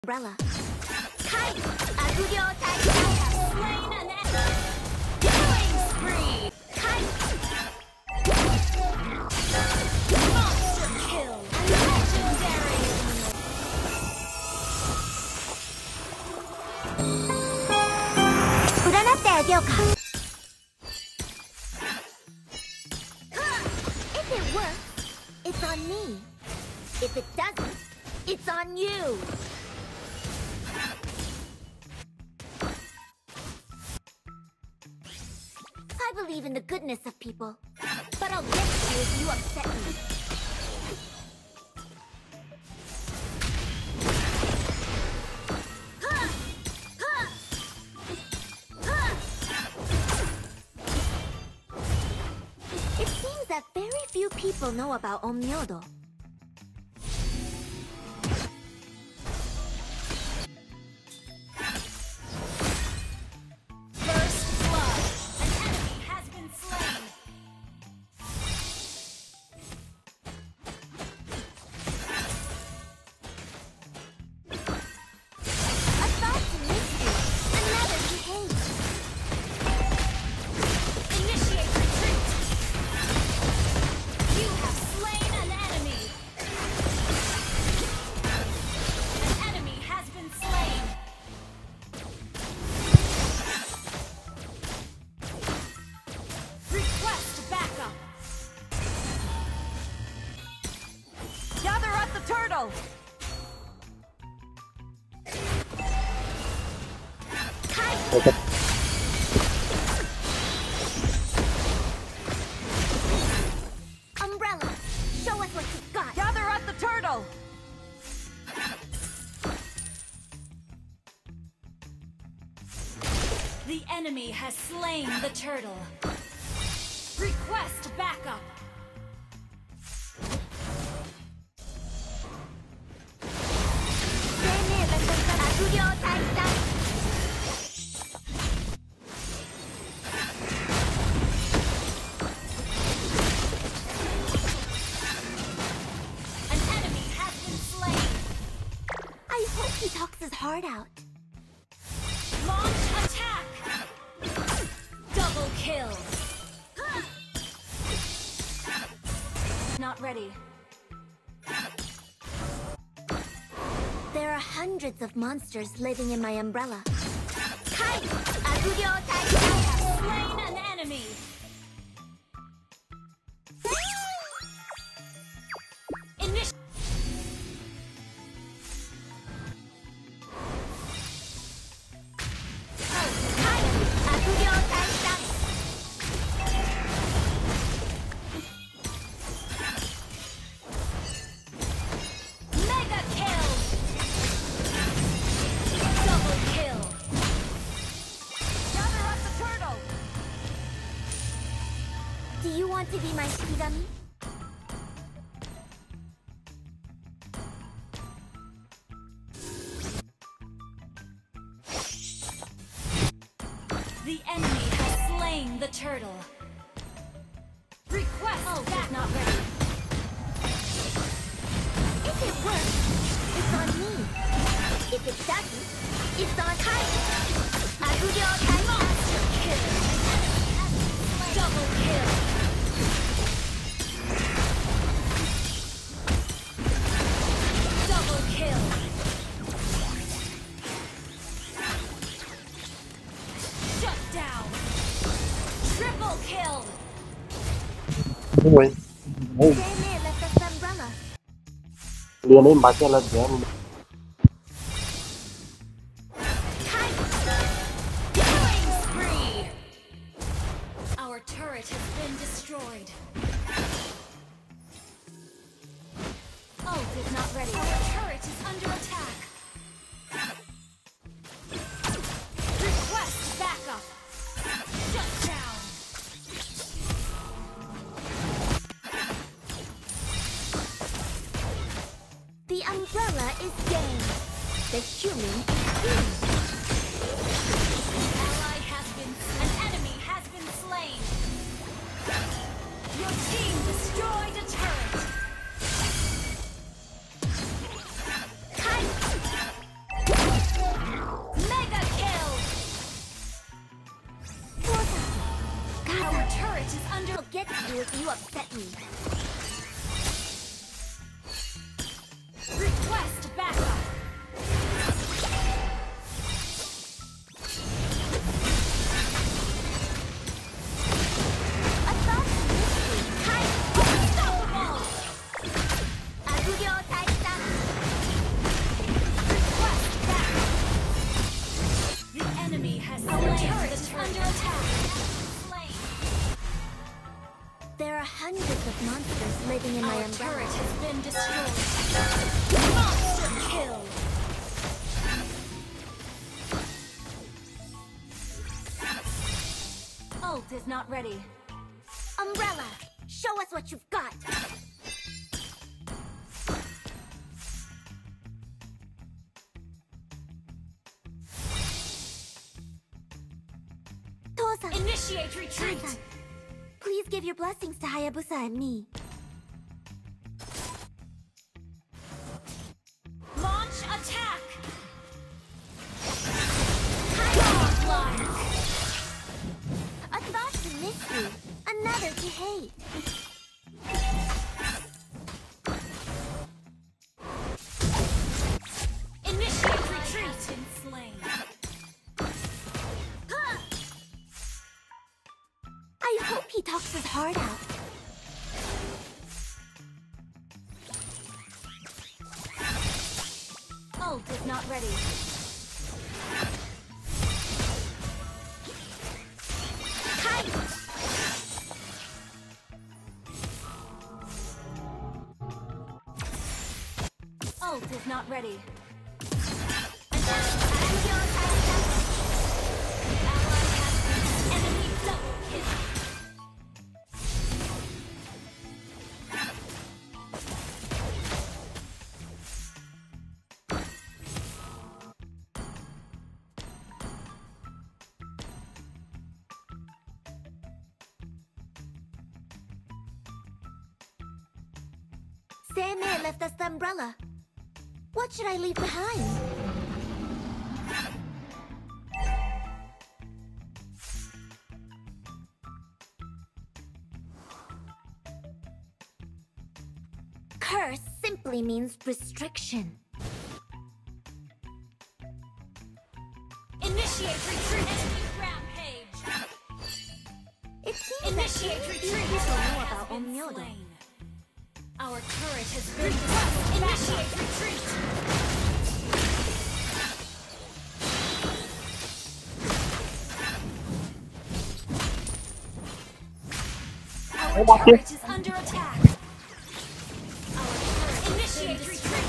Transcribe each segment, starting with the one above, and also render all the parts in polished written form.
umbrella. Kai! Aguryo Taisai has slain an enemy! Killing spree! Kai! Monster kill! Legendary! Uranatte ageo ka! If it works, it's on me. If it doesn't, it's on you! I believe in the goodness of people, but I'll get you if you upset me. It seems that very few people know about Onmyodo. Turtle! Umbrella, show us what you've got! Gather at the turtle! The enemy has slain the turtle. Request backup! An enemy has been slain. I hope he talks his heart out. Launch attack! Double kill! Not ready. There are hundreds of monsters living in my umbrella. Kai! Aguryo Taisai has Slain an enemy! Kai! Aguryo Taisai! Mega kill! Double kill! Gather at the turtle! Do you want to be my Shikigami? The enemy has slain the turtle. Request back! Not ready. If it works, it's on me. If it doesn't, it's on Kai! Aguryo Taisai! Kill! Double kill! Double kill! Shut down! Triple kill! Ui, ui, Sene left us umbrella. liền em bắt cho lần nữa. Killing spree! Our turret has been destroyed. Ult is not ready. Our turret is under attack. Request backup. Shut down. The umbrella is game. The human is king. An enemy has been slain. Your team destroyed a turret. under. I'll get to you if you upset me. Request backup. A thought mystery. Kai, Unstoppable. Agugyo Taisa. Request backup. The enemy has slain. Our turret is under attack. Slain. There are hundreds of monsters living in my Our umbrella. turret has been destroyed. Monster kill. Ult is not ready. Umbrella, show us what you've got. Tosa, Initiate retreat. Tosa, please give your blessings to Hayabusa and me. Launch attack. Godlike. A thought to miss you, another to hate. Initiate retreat. Been slain. Huh. I hope he talks his heart out. Ult is not ready. Kite! Ult is not ready. Agugyo Taisa. Ally has been enemy double kill. Seimei left us the umbrella. What should I leave behind? Curse simply means restriction. Initiate retreat. Enemy rampage. It seems Initiate that retreat. few people know Has about been Omyodo. slain. Our turret has been destroyed. Initiate retreat. Our turret is under attack. Our turret initiate retreat.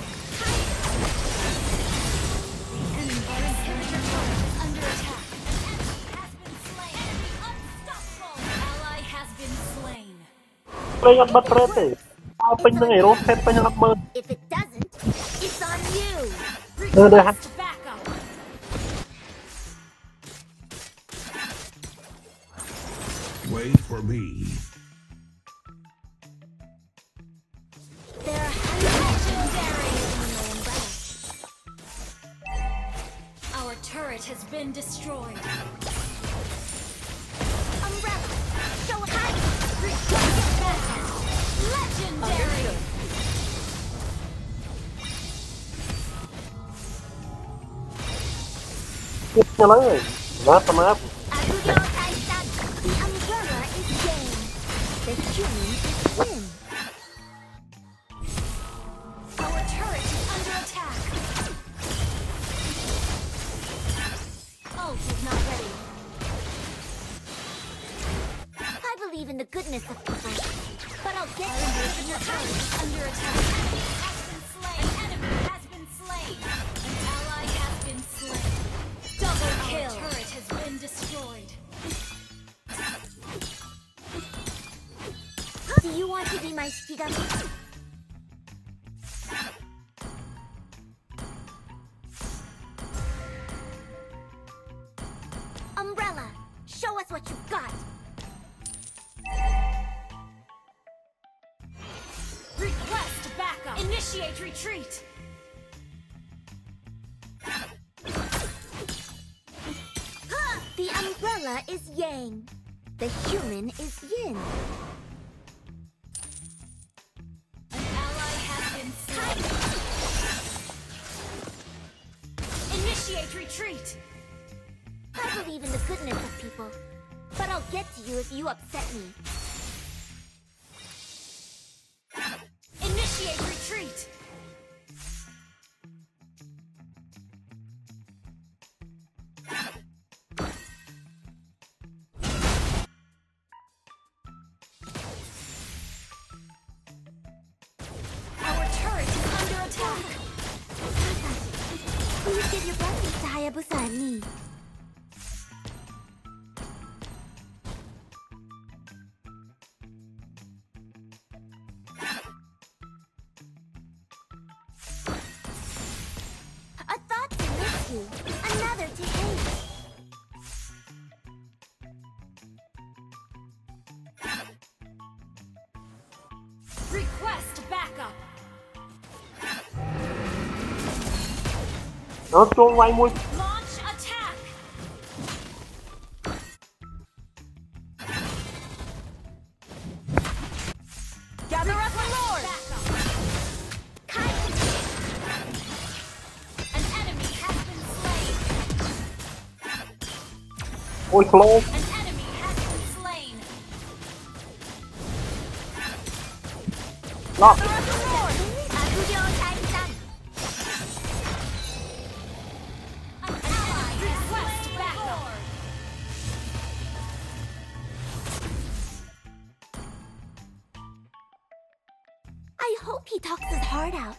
Our inhibitor turret is under attack. An enemy has been slain. Enemy unstoppable. Ally has been slain. Kaya batrete. Open na ngayon, set pa niya ang If it doesn't, it's on you. Request backup. Wait for me. There are hundreds Legendary. in my umbrella. Our turret has been destroyed. Umbrella, show height. Request backup. Legendary. Hit niya lang eh. Lahat na mga Agugyo Taisa. The umbrella is game. The human is win. Our turret is under attack. Ult is not ready. I believe in the goodness of people, but I'll get Our you. inhibitor turret is under attack. Enemy has been slain. An enemy has been slain. An ally has been slain. Double kill. Our turret has been destroyed. Do you want to be my Shikigami? Umbrella, show us what you've got. Request backup. Initiate retreat. The umbrella is Yang. The human is yin. An ally has been slain. Initiate retreat. I believe in the goodness of people, but I'll get to you if you upset me. Initiate retreat. Our turret is under attack. Please give your blessings to Hayabusa and me. A thought to miss you, another to hate. Request backup. Nó trốn quay môi. Launch attack. Gather up the Lord! Backup. An enemy has been slain. Ôi slow. An enemy has been slain. Nó. An ally request backup. I hope he talks his heart out.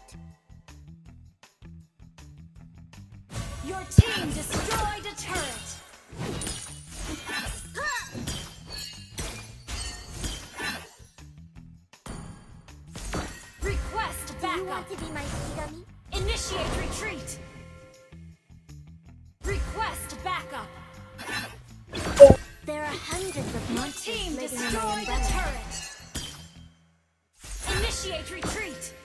Your team destroyed a turret. Request Do you want backup. to be my Shigami? Initiate retreat. Request backup. There are hundreds of Your monsters team living in my destroyed a umbrella. turret. Initiate retreat.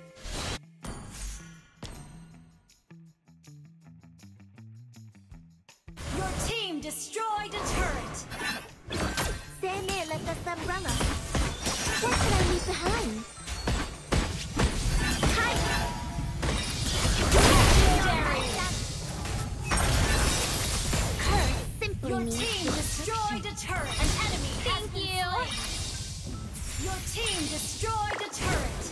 Your team destroyed a turret. Same left us umbrella. What should I leave behind? Curse simply Your means team destroyed a turret. An enemy has been slain. Your team destroyed a turret.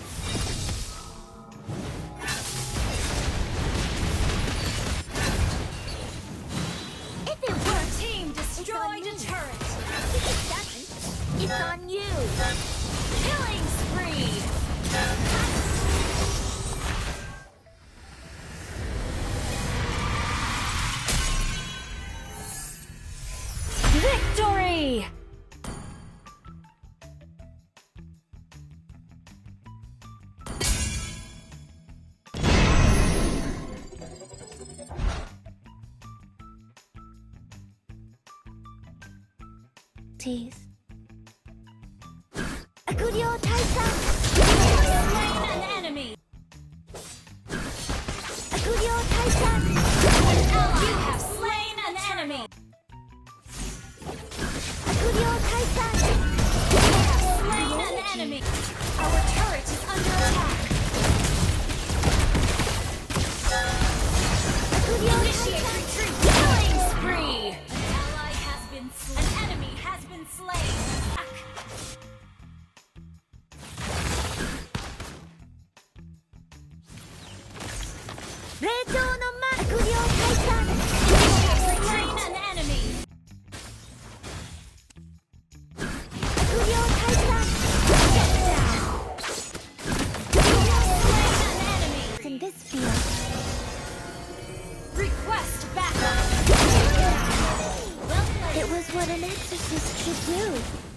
if it Your works. team destroyed a turret. If it doesn't, it's on you. Killing spree. Victory! Tease. Akurio Taisa! Slain an enemy. Akurio Taisa! You have slain an enemy. Akurio Taisa! Slain an enemy. Our turret is under attack. Initiate retreat. Killing spree. An ally has been slain. An enemy has been slain. Akurio Taisa! Train an enemy. Akurio Taisa! Slain an enemy. In this field. Request backup. It was what an exorcist should do.